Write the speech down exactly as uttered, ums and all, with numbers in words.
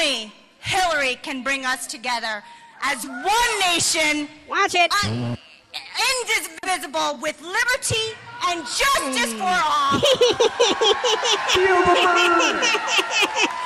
only Hillary can bring us together as one nation. Watch it. Un- indivisible with liberty and justice for all. Feel the burn.